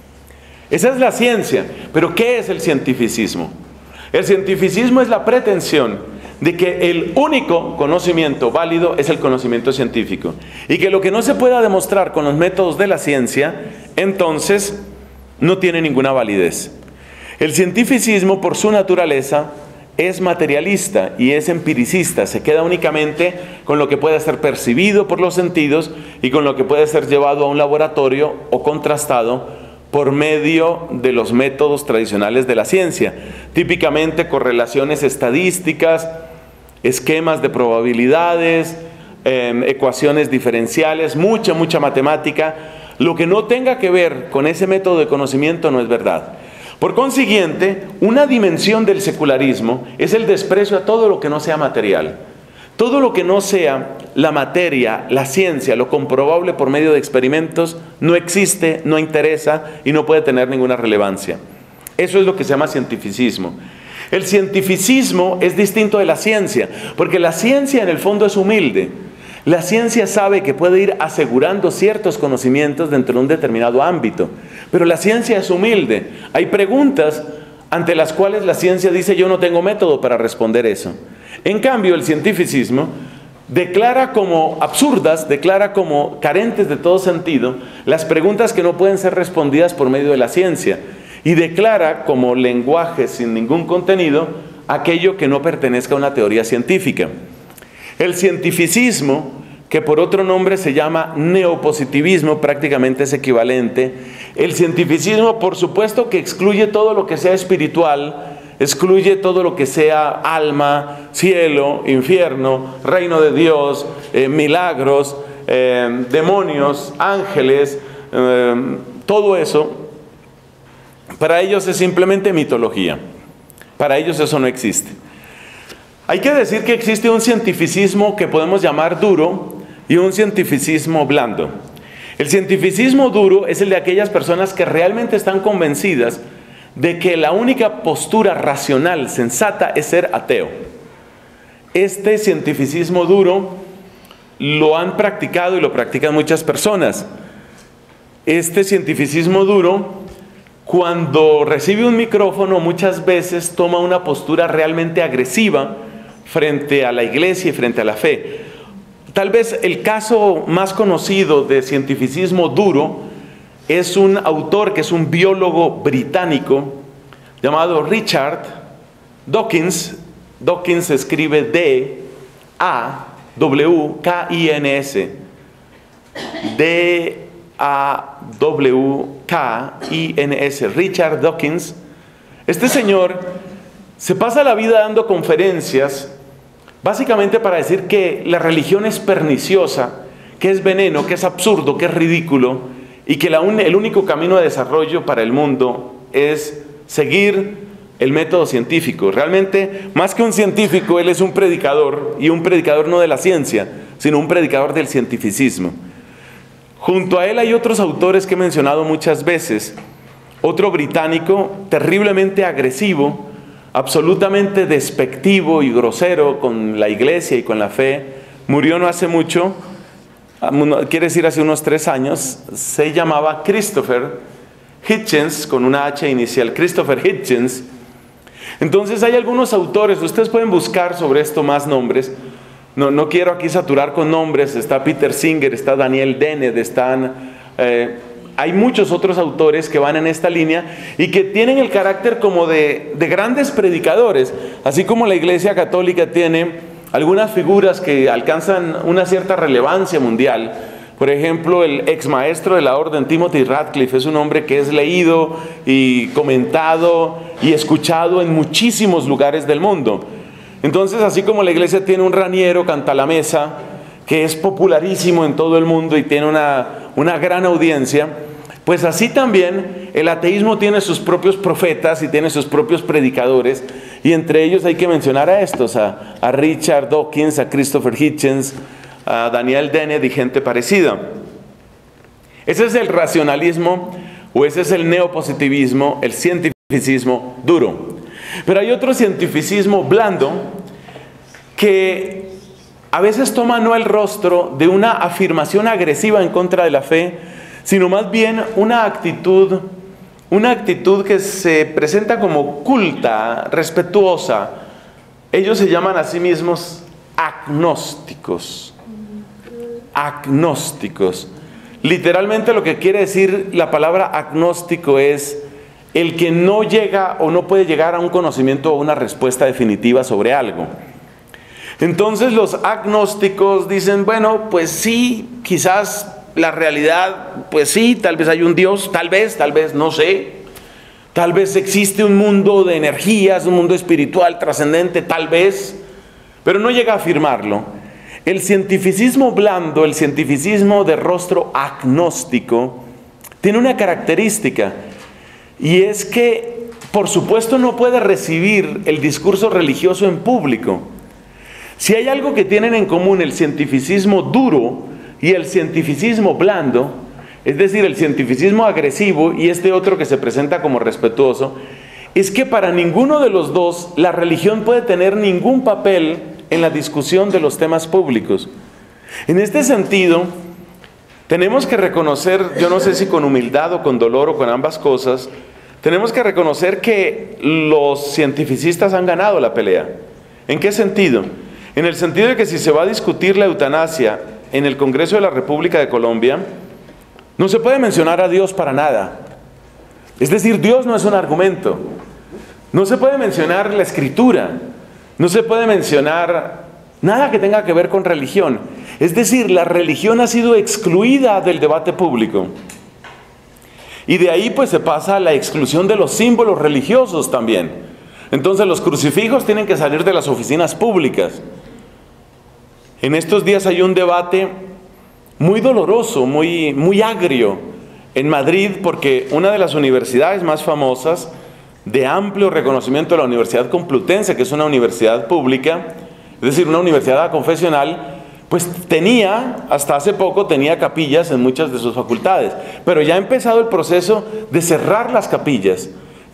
Esa es la ciencia. Pero ¿qué es el cientificismo? El cientificismo es la pretensión de que el único conocimiento válido es el conocimiento científico y que lo que no se pueda demostrar con los métodos de la ciencia, entonces no tiene ninguna validez. El cientificismo, por su naturaleza, es materialista y es empiricista, se queda únicamente con lo que puede ser percibido por los sentidos y con lo que puede ser llevado a un laboratorio o contrastado por medio de los métodos tradicionales de la ciencia, típicamente correlaciones estadísticas, esquemas de probabilidades, ecuaciones diferenciales, mucha matemática. Lo que no tenga que ver con ese método de conocimiento no es verdad. Por consiguiente, una dimensión del secularismo es el desprecio a todo lo que no sea material. Todo lo que no sea la materia, la ciencia, lo comprobable por medio de experimentos, no existe, no interesa y no puede tener ninguna relevancia. Eso es lo que se llama cientificismo. El cientificismo es distinto de la ciencia, porque la ciencia en el fondo es humilde. La ciencia sabe que puede ir asegurando ciertos conocimientos dentro de un determinado ámbito, pero la ciencia es humilde. Hay preguntas ante las cuales la ciencia dice: yo no tengo método para responder eso. En cambio, el cientificismo declara como absurdas, declara como carentes de todo sentido las preguntas que no pueden ser respondidas por medio de la ciencia, y declara como lenguaje sin ningún contenido aquello que no pertenezca a una teoría científica. El cientificismo, que por otro nombre se llama neopositivismo, prácticamente es equivalente. El cientificismo, por supuesto, que excluye todo lo que sea espiritual, excluye todo lo que sea alma, cielo, infierno, reino de Dios, milagros, demonios, ángeles, todo eso. Para ellos es simplemente mitología. Para ellos eso no existe. Hay que decir que existe un cientificismo que podemos llamar duro y un cientificismo blando. El cientificismo duro es el de aquellas personas que realmente están convencidas de que la única postura racional, sensata, es ser ateo. este cientificismo duro lo han practicado y lo practican muchas personas. Este cientificismo duro, cuando recibe un micrófono, muchas veces toma una postura realmente agresiva frente a la iglesia y frente a la fe. Tal vez el caso más conocido de cientificismo duro es un autor que es un biólogo británico llamado Richard Dawkins. Dawkins se escribe D-A-W-K-I-N-S. D-A-W-K-I-N-S. Richard Dawkins. Este señor se pasa la vida dando conferencias básicamente para decir que la religión es perniciosa, que es veneno, que es absurdo, que es ridículo y que el único camino de desarrollo para el mundo es seguir el método científico. Realmente, más que un científico, él es un predicador, y un predicador no de la ciencia, sino un predicador del cientificismo. Junto a él hay otros autores que he mencionado muchas veces. Otro británico terriblemente agresivo, absolutamente despectivo y grosero con la iglesia y con la fe, murió no hace mucho, quiere decir hace unos 3 años, se llamaba Christopher Hitchens, con una H inicial, Christopher Hitchens. Entonces hay algunos autores, ustedes pueden buscar sobre esto más nombres, no quiero aquí saturar con nombres, está Peter Singer, está Daniel Dennett, hay muchos otros autores que van en esta línea y que tienen el carácter como de grandes predicadores, así como la Iglesia Católica tiene algunas figuras que alcanzan una cierta relevancia mundial. Por ejemplo, el ex maestro de la orden, Timothy Radcliffe, es un hombre que es leído y comentado y escuchado en muchísimos lugares del mundo. Entonces, así como la iglesia tiene un Raniero Cantalamessa, que es popularísimo en todo el mundo y tiene una gran audiencia, pues así también el ateísmo tiene sus propios profetas y tiene sus propios predicadores, y entre ellos hay que mencionar a estos, a Richard Dawkins, a Christopher Hitchens, a Daniel Dennett y gente parecida. Ese es el racionalismo, o ese es el neopositivismo, el cientificismo duro. Pero hay otro cientificismo blando que a veces toma no el rostro de una afirmación agresiva en contra de la fe, sino más bien una actitud que se presenta como culta, respetuosa. Ellos se llaman a sí mismos agnósticos. Agnósticos. Literalmente lo que quiere decir la palabra agnóstico es el que no llega o no puede llegar a un conocimiento o una respuesta definitiva sobre algo. Entonces los agnósticos dicen, bueno, pues sí, quizás la realidad, pues sí, tal vez hay un Dios, tal vez, no sé. Tal vez existe un mundo de energías, un mundo espiritual trascendente, tal vez, pero no llega a afirmarlo. El cientificismo blando, el cientificismo de rostro agnóstico, tiene una característica, y es que, por supuesto, no puede recibir el discurso religioso en público. Si hay algo que tienen en común el cientificismo duro y el cientificismo blando, es decir, el cientificismo agresivo y este otro que se presenta como respetuoso, es que para ninguno de los dos la religión puede tener ningún papel en la discusión de los temas públicos. En este sentido, tenemos que reconocer, yo no sé si con humildad o con dolor o con ambas cosas, tenemos que reconocer que los cientificistas han ganado la pelea. ¿En qué sentido? En el sentido de que si se va a discutir la eutanasia en el Congreso de la República de Colombia, no se puede mencionar a Dios para nada. Es decir, Dios no es un argumento. No se puede mencionar la Escritura. No se puede mencionar nada que tenga que ver con religión. Es decir, la religión ha sido excluida del debate público. Y de ahí pues se pasa a la exclusión de los símbolos religiosos también. Entonces los crucifijos tienen que salir de las oficinas públicas. En estos días hay un debate muy doloroso, muy agrio en Madrid, porque una de las universidades más famosas, de amplio reconocimiento, de la Universidad Complutense, que es una universidad pública, es decir, una universidad confesional, pues hasta hace poco tenía capillas en muchas de sus facultades, pero ya ha empezado el proceso de cerrar las capillas.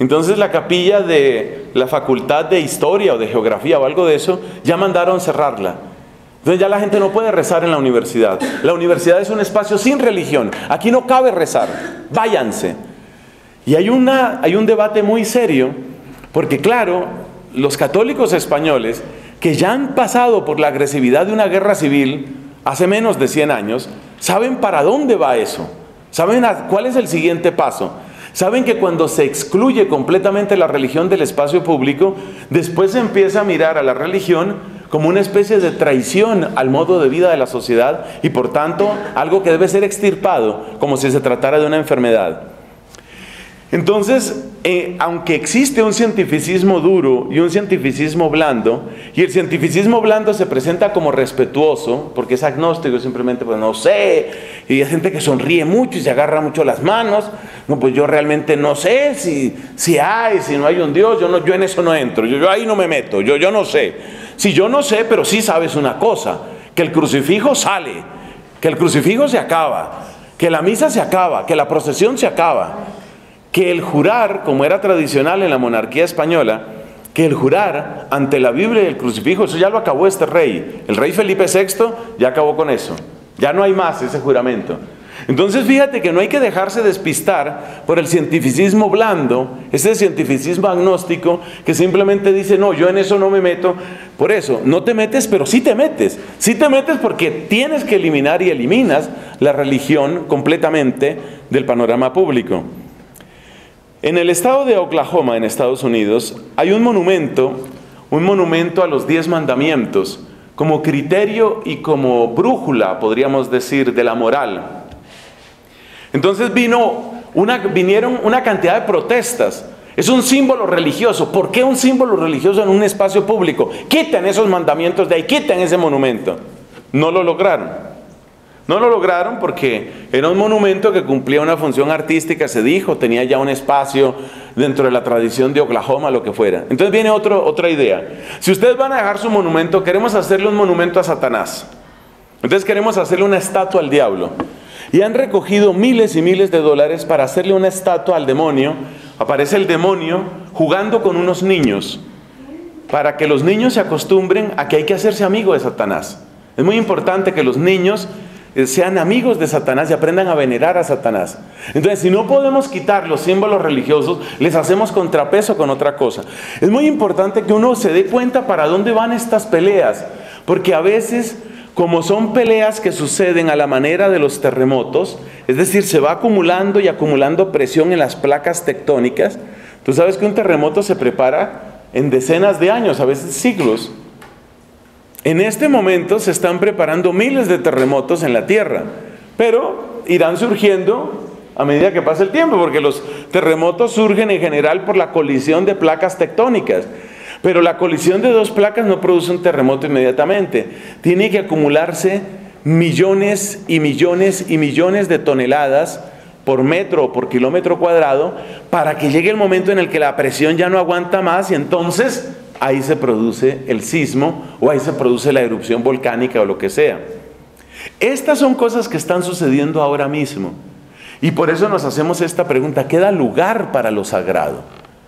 Entonces la capilla de la Facultad de Historia o de Geografía o algo de eso, ya mandaron cerrarla. Entonces ya la gente no puede rezar en la universidad. La universidad es un espacio sin religión. Aquí no cabe rezar. Váyanse. Y hay un debate muy serio, porque claro, los católicos españoles, que ya han pasado por la agresividad de una guerra civil hace menos de 100 años, saben para dónde va eso. Saben cuál es el siguiente paso. Saben que cuando se excluye completamente la religión del espacio público, después se empieza a mirar a la religión como una especie de traición al modo de vida de la sociedad y por tanto algo que debe ser extirpado, como si se tratara de una enfermedad. Entonces, aunque existe un cientificismo duro y un cientificismo blando, y el cientificismo blando se presenta como respetuoso, porque es agnóstico, simplemente pues no sé, y hay gente que sonríe mucho y se agarra mucho las manos, no, pues yo realmente no sé si hay, si no hay un Dios, yo en eso no entro, yo ahí no me meto, yo no sé. Si yo no sé, pero sí sabes una cosa, que el crucifijo sale, que el crucifijo se acaba, que la misa se acaba, que la procesión se acaba, que el jurar, como era tradicional en la monarquía española, que el jurar ante la Biblia y el crucifijo, eso ya lo acabó este rey. El rey Felipe VI ya acabó con eso. Ya no hay más ese juramento. Entonces fíjate que no hay que dejarse despistar por el cientificismo blando, ese cientificismo agnóstico que simplemente dice, no, yo en eso no me meto. Por eso, no te metes, pero sí te metes. Sí te metes porque tienes que eliminar y eliminas la religión completamente del panorama público. En el estado de Oklahoma, en Estados Unidos, hay un monumento a los 10 mandamientos, como criterio y como brújula, podríamos decir, de la moral. Entonces vinieron una cantidad de protestas. Es un símbolo religioso. ¿Por qué un símbolo religioso en un espacio público? Quiten esos mandamientos de ahí, quiten ese monumento. No lo lograron. No lo lograron porque era un monumento que cumplía una función artística, se dijo, tenía ya un espacio dentro de la tradición de Oklahoma, lo que fuera. Entonces viene otra idea. Si ustedes van a dejar su monumento, queremos hacerle un monumento a Satanás. Entonces queremos hacerle una estatua al diablo. Y han recogido miles y miles de dólares para hacerle una estatua al demonio. Aparece el demonio jugando con unos niños, para que los niños se acostumbren a que hay que hacerse amigo de Satanás. Es muy importante que los niños sean amigos de Satanás y aprendan a venerar a Satanás. Entonces, si no podemos quitar los símbolos religiosos, les hacemos contrapeso con otra cosa. Es muy importante que uno se dé cuenta para dónde van estas peleas, porque a veces, como son peleas que suceden a la manera de los terremotos, es decir, se va acumulando y acumulando presión en las placas tectónicas. Tú sabes que un terremoto se prepara en decenas de años, a veces siglos. En este momento se están preparando miles de terremotos en la Tierra, pero irán surgiendo a medida que pasa el tiempo, porque los terremotos surgen en general por la colisión de placas tectónicas. Pero la colisión de dos placas no produce un terremoto inmediatamente. Tiene que acumularse millones y millones y millones de toneladas por metro o por kilómetro cuadrado para que llegue el momento en el que la presión ya no aguanta más y entonces ahí se produce el sismo o ahí se produce la erupción volcánica o lo que sea. Estas son cosas que están sucediendo ahora mismo. Y por eso nos hacemos esta pregunta: ¿queda lugar para lo sagrado?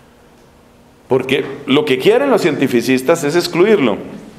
Porque lo que quieren los cientificistas es excluirlo.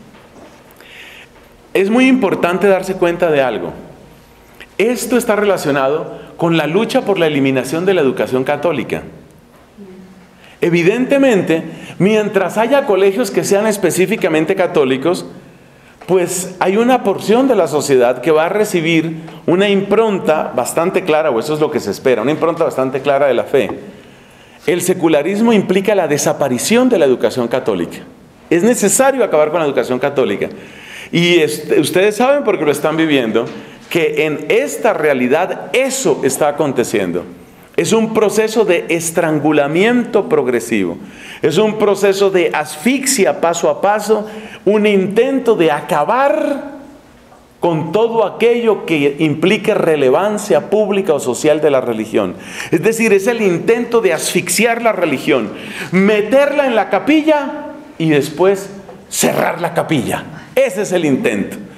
Es muy importante darse cuenta de algo. Esto está relacionado con la lucha por la eliminación de la educación católica. Evidentemente, mientras haya colegios que sean específicamente católicos, pues hay una porción de la sociedad que va a recibir una impronta bastante clara, o eso es lo que se espera, una impronta bastante clara de la fe. El secularismo implica la desaparición de la educación católica. Es necesario acabar con la educación católica. Y ustedes saben, porque lo están viviendo, que en esta realidad eso está aconteciendo. Es un proceso de estrangulamiento progresivo. Es un proceso de asfixia paso a paso, un intento de acabar con todo aquello que implique relevancia pública o social de la religión. Es decir, es el intento de asfixiar la religión, meterla en la capilla y después cerrar la capilla. Ese es el intento.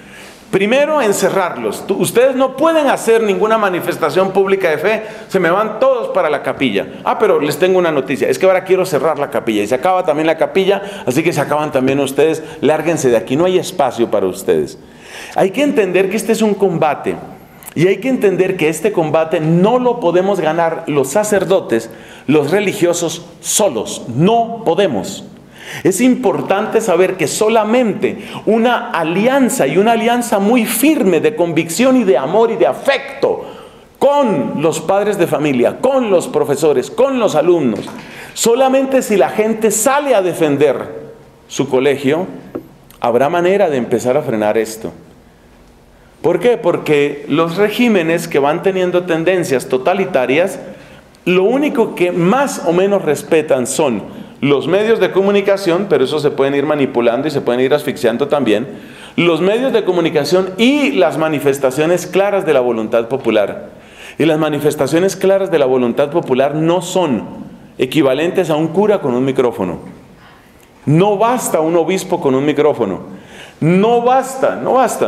Primero, encerrarlos. Ustedes no pueden hacer ninguna manifestación pública de fe, se me van todos para la capilla. Pero les tengo una noticia, es que ahora quiero cerrar la capilla, y se acaba también la capilla, así que se acaban también ustedes, lárguense de aquí, no hay espacio para ustedes. Hay que entender que este es un combate, y hay que entender que este combate no lo podemos ganar los sacerdotes, los religiosos solos, no podemos. Es importante saber que solamente una alianza, y una alianza muy firme de convicción y de amor y de afecto con los padres de familia, con los profesores, con los alumnos, solamente si la gente sale a defender su colegio, habrá manera de empezar a frenar esto. ¿Por qué? Porque los regímenes que van teniendo tendencias totalitarias, lo único que más o menos respetan son los medios de comunicación, pero eso se pueden ir manipulando y se pueden ir asfixiando también, los medios de comunicación y las manifestaciones claras de la voluntad popular. Y las manifestaciones claras de la voluntad popular no son equivalentes a un cura con un micrófono. No basta un obispo con un micrófono. No basta.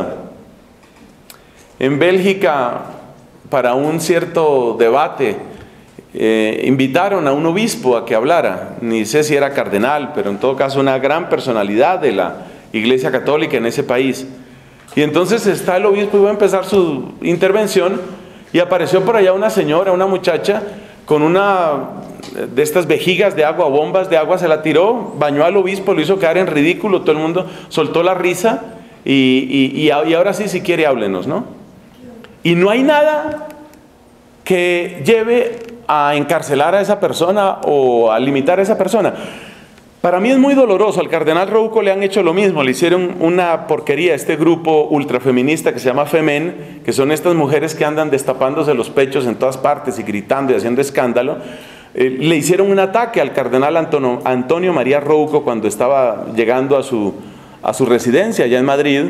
En Bélgica, para un cierto debate, invitaron a un obispo a que hablara, ni sé si era cardenal, pero en todo caso una gran personalidad de la Iglesia Católica en ese país. Y entonces está el obispo y va a empezar su intervención, y apareció por allá una señora, una muchacha, con una de estas vejigas de agua, bombas de agua, se la tiró, bañó al obispo, lo hizo quedar en ridículo, todo el mundo soltó la risa, y ahora sí, si quiere, háblenos, ¿no? Y no hay nada que lleve a encarcelar a esa persona o a limitar a esa persona. Para mí es muy doloroso. Al cardenal Rouco le han hecho lo mismo, le hicieron una porquería a este grupo ultrafeminista que se llama Femen, que son estas mujeres que andan destapándose los pechos en todas partes y gritando y haciendo escándalo. Le hicieron un ataque al cardenal Antonio María Rouco cuando estaba llegando a su residencia allá en Madrid.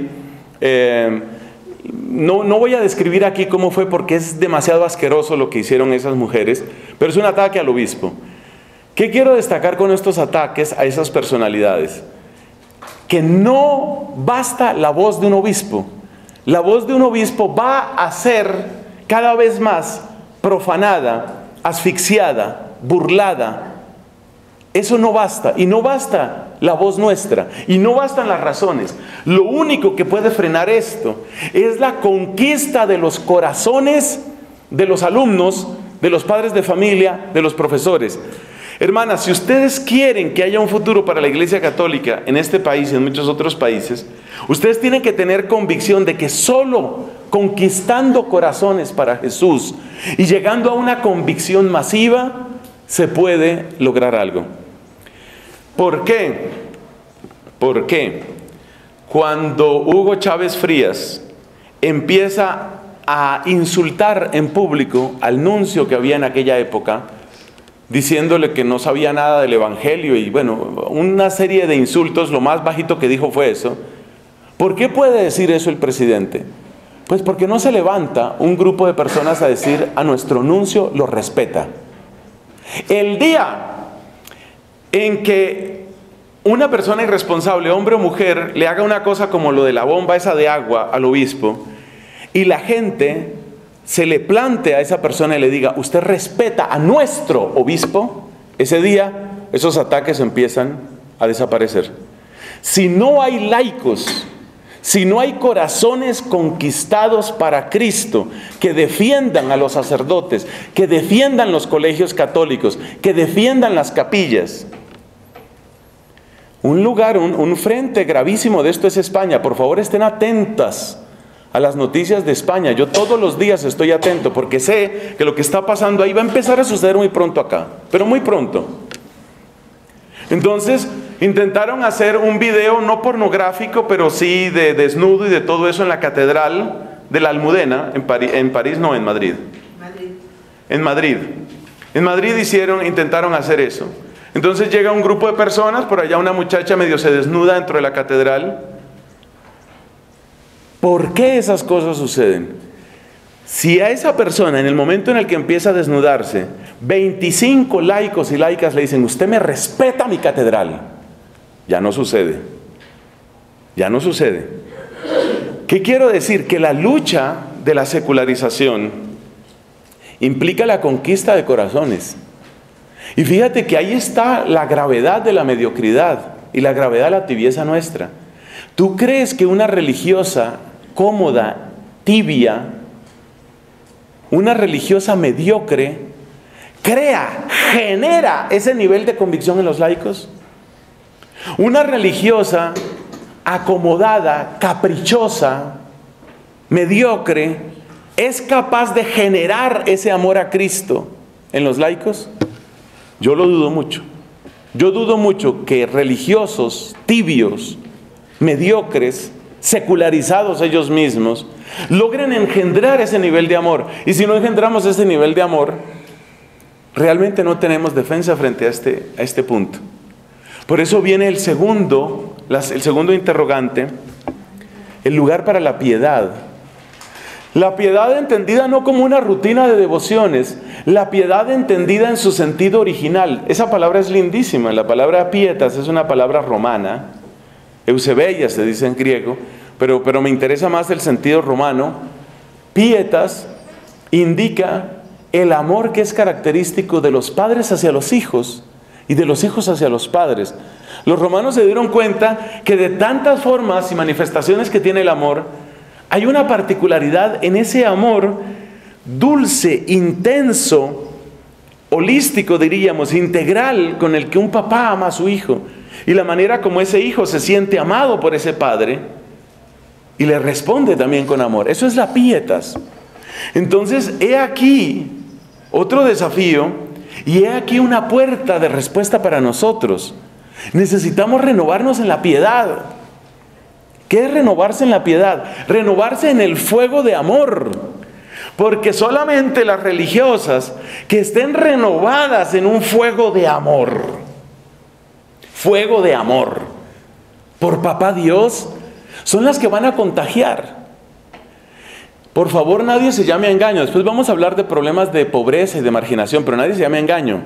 No voy a describir aquí cómo fue, porque es demasiado asqueroso lo que hicieron esas mujeres, pero es un ataque al obispo. ¿Qué quiero destacar con estos ataques a esas personalidades? Que no basta la voz de un obispo. La voz de un obispo va a ser cada vez más profanada, asfixiada, burlada. Eso no basta, y no basta la voz nuestra, y no bastan las razones. Lo único que puede frenar esto es la conquista de los corazones de los alumnos, de los padres de familia, de los profesores. Hermanas, si ustedes quieren que haya un futuro para la Iglesia Católica en este país y en muchos otros países, ustedes tienen que tener convicción de que solo conquistando corazones para Jesús y llegando a una convicción masiva se puede lograr algo. ¿Por qué? Porque cuando Hugo Chávez Frías empieza a insultar en público al nuncio que había en aquella época, diciéndole que no sabía nada del Evangelio y bueno, una serie de insultos, lo más bajito que dijo fue eso. ¿Por qué puede decir eso el presidente? Pues porque no se levanta un grupo de personas a decir: a nuestro nuncio lo respeta. El día en que una persona irresponsable, hombre o mujer, le haga una cosa como lo de la bomba esa de agua al obispo, y la gente se le plante a esa persona y le diga: usted respeta a nuestro obispo, ese día esos ataques empiezan a desaparecer. Si no hay laicos, si no hay corazones conquistados para Cristo, que defiendan a los sacerdotes, que defiendan los colegios católicos, que defiendan las capillas. Un frente gravísimo de esto es España. Por favor, estén atentas a las noticias de España. Yo todos los días estoy atento porque sé que lo que está pasando ahí va a empezar a suceder muy pronto acá, pero muy pronto. Entonces intentaron hacer un video no pornográfico, pero sí de desnudo y de todo eso en la catedral de la Almudena, en Madrid. En Madrid intentaron hacer eso. Entonces llega un grupo de personas, por allá una muchacha medio se desnuda dentro de la catedral. ¿Por qué esas cosas suceden? Si a esa persona, en el momento en el que empieza a desnudarse, 25 laicos y laicas le dicen: usted me respeta mi catedral, ya no sucede. Ya no sucede. ¿Qué quiero decir? Que la lucha de la secularización implica la conquista de corazones. Y fíjate que ahí está la gravedad de la mediocridad y la gravedad de la tibieza nuestra. ¿Tú crees que una religiosa cómoda, tibia, una religiosa mediocre, genera ese nivel de convicción en los laicos? Una religiosa acomodada, caprichosa, mediocre, ¿es capaz de generar ese amor a Cristo en los laicos? Yo lo dudo mucho. Yo dudo mucho que religiosos tibios, mediocres, secularizados ellos mismos, logren engendrar ese nivel de amor. Y si no engendramos ese nivel de amor, realmente no tenemos defensa frente a este punto. Por eso viene el segundo interrogante, el lugar para la piedad. La piedad entendida no como una rutina de devociones, la piedad entendida en su sentido original. Esa palabra es lindísima, la palabra pietas es una palabra romana, eusebeia se dice en griego, pero me interesa más el sentido romano. Pietas indica el amor que es característico de los padres hacia los hijos y de los hijos hacia los padres. Los romanos se dieron cuenta que de tantas formas y manifestaciones que tiene el amor, hay una particularidad en ese amor dulce, intenso, holístico diríamos, integral, con el que un papá ama a su hijo. Y la manera como ese hijo se siente amado por ese padre y le responde también con amor. Eso es la pietas. Entonces, he aquí otro desafío y he aquí una puerta de respuesta para nosotros. Necesitamos renovarnos en la piedad. ¿Qué es renovarse en la piedad? Renovarse en el fuego de amor. Porque solamente las religiosas que estén renovadas en un fuego de amor, por Papá Dios, son las que van a contagiar. Por favor, nadie se llame a engaño. Después vamos a hablar de problemas de pobreza y de marginación, pero nadie se llame a engaño.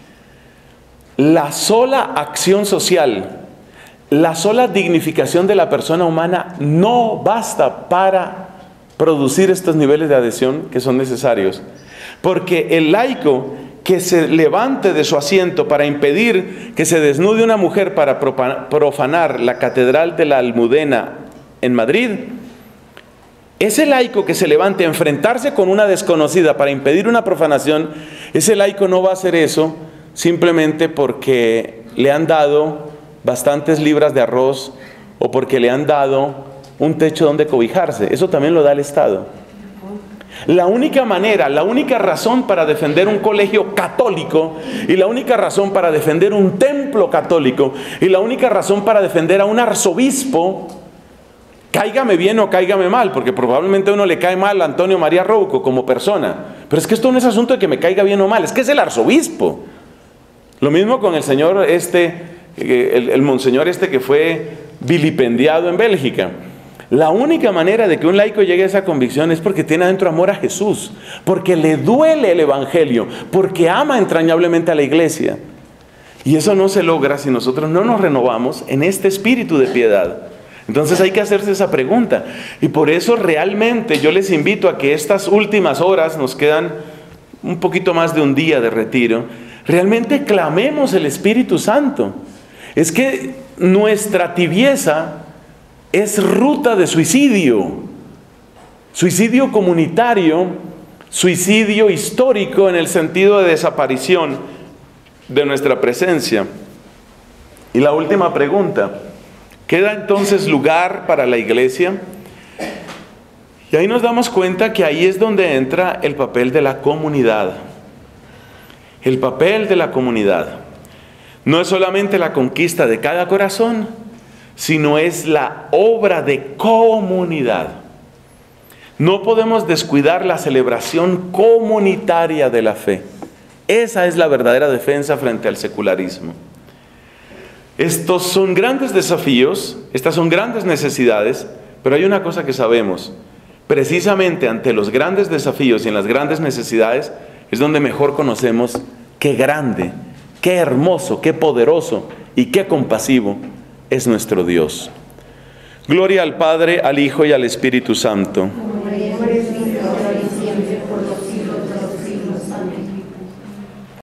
La sola acción social, la sola dignificación de la persona humana no basta para producir estos niveles de adhesión que son necesarios. Porque el laico que se levante de su asiento para impedir que se desnude una mujer para profanar la Catedral de la Almudena en Madrid, ese laico que se levante a enfrentarse con una desconocida para impedir una profanación, ese laico no va a hacer eso simplemente porque le han dado bastantes libras de arroz o porque le han dado un techo donde cobijarse. Eso también lo da el Estado. La única manera, la única razón para defender un colegio católico y la única razón para defender un templo católico y la única razón para defender a un arzobispo, cáigame bien o cáigame mal, porque probablemente a uno le cae mal a Antonio María Rouco como persona, pero es que esto no es asunto de que me caiga bien o mal, es que es el arzobispo. Lo mismo con el señor el monseñor que fue vilipendiado en Bélgica. La única manera de que un laico llegue a esa convicción es porque tiene adentro amor a Jesús, porque le duele el evangelio, porque ama entrañablemente a la iglesia. Y eso no se logra si nosotros no nos renovamos en este espíritu de piedad. Entonces hay que hacerse esa pregunta. Y por eso realmente yo les invito a que estas últimas horas, nos quedan un poquito más de un día de retiro, realmente clamemos el Espíritu Santo. Es que nuestra tibieza es ruta de suicidio. Suicidio comunitario, suicidio histórico en el sentido de desaparición de nuestra presencia. Y la última pregunta, ¿queda entonces lugar para la iglesia? Y ahí nos damos cuenta que ahí es donde entra el papel de la comunidad. El papel de la comunidad. No es solamente la conquista de cada corazón, sino es la obra de comunidad. No podemos descuidar la celebración comunitaria de la fe. Esa es la verdadera defensa frente al secularismo. Estos son grandes desafíos, estas son grandes necesidades, pero hay una cosa que sabemos. Precisamente ante los grandes desafíos y en las grandes necesidades es donde mejor conocemos qué grande, qué hermoso, qué poderoso y qué compasivo es nuestro Dios. Gloria al Padre, al Hijo y al Espíritu Santo.